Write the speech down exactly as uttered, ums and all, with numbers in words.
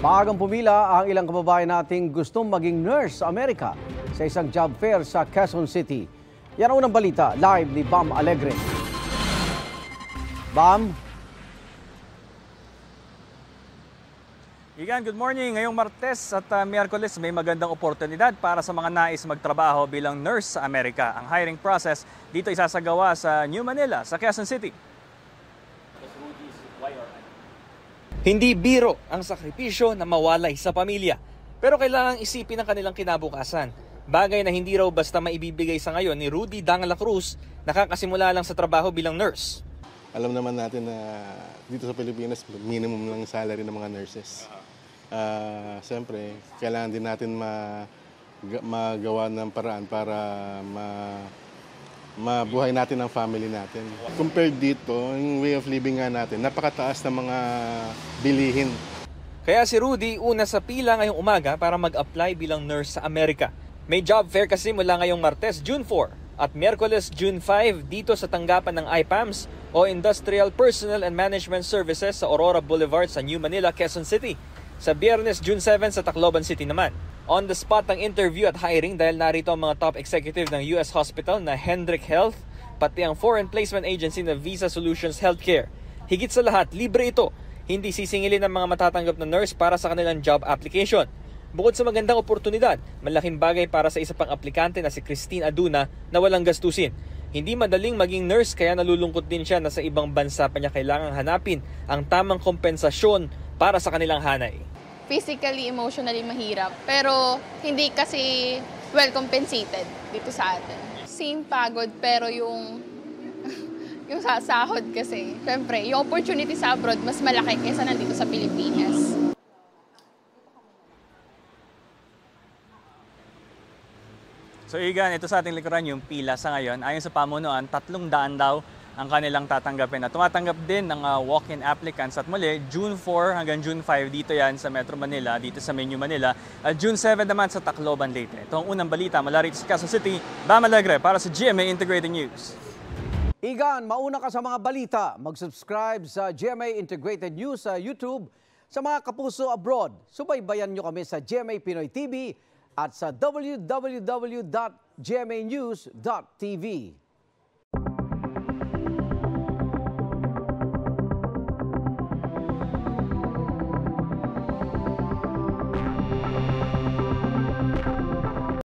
Maagang pumila ang ilang kababayan nating gustong maging nurse sa Amerika sa isang job fair sa Quezon City. Yan ang unang balita, live ni Bam Alegre. Bam? Igan, good morning. Ngayong Martes at uh, Miyerkules may magandang oportunidad para sa mga nais magtrabaho bilang nurse sa Amerika. Ang hiring process dito isasagawa sa New Manila, sa Quezon City. Hindi biro ang sakripisyo na mawalay sa pamilya. Pero kailangang isipin ang kanilang kinabukasan. Bagay na hindi raw basta maibibigay sa ngayon ni Rudy Dangala Cruz, nakakasimula lang sa trabaho bilang nurse. Alam naman natin na dito sa Pilipinas, minimum lang salary ng mga nurses. Uh, Siyempre, kailangan din natin ma, magawa ng paraan para ma, mabuhay natin ang family natin. Compared dito, yung way of living nga natin, napakataas ng mga bilihin. Kaya si Rudy una sa pila ngayong umaga para mag-apply bilang nurse sa Amerika. May job fair kasi mula ngayong Martes, June four at Miyerkules, June five dito sa tanggapan ng I P A M S o Industrial Personnel and Management Services sa Aurora Boulevard sa New Manila, Quezon City. Sa Biyernes, June seven sa Tacloban City naman. On the spot ang interview at hiring dahil narito ang mga top executive ng U S Hospital na Hendrick Health, pati ang foreign placement agency na Visa Solutions Healthcare. Higit sa lahat, libre ito. Hindi sisingilin ng mga matatanggap na nurse para sa kanilang job application. Bukod sa magandang oportunidad, malaking bagay para sa isa pang aplikante na si Christine Aduna na walang gastusin. Hindi madaling maging nurse kaya nalulungkot din siya na sa ibang bansa pa niya kailangang hanapin ang tamang kompensasyon para sa kanilang hanay. Physically, emotionally mahirap, pero hindi kasi well compensated dito sa atin. Same pagod, pero yung yung sasahod kasi, syempre, yung opportunity sa abroad mas malaki kaysa nandito sa Pilipinas. So Igan, ito sa ating likuran yung pila sa ngayon. Ayon sa pamunuan, tatlong daan daw ang kanilang tatanggapin. At tumatanggap din ng uh, walk-in applicants. At muli, June four hanggang June five dito yan sa Metro Manila, dito sa New Manila. At June seven naman sa Tacloban Leyte. Ito ang unang balita mula rito sa Quezon City. Bam Alegre para sa G M A Integrated News. Igan, mauna ka sa mga balita. Mag-subscribe sa G M A Integrated News sa YouTube. Sa mga kapuso abroad, subaybayan nyo kami sa G M A Pinoy T V at sa w w w dot g m a news dot t v.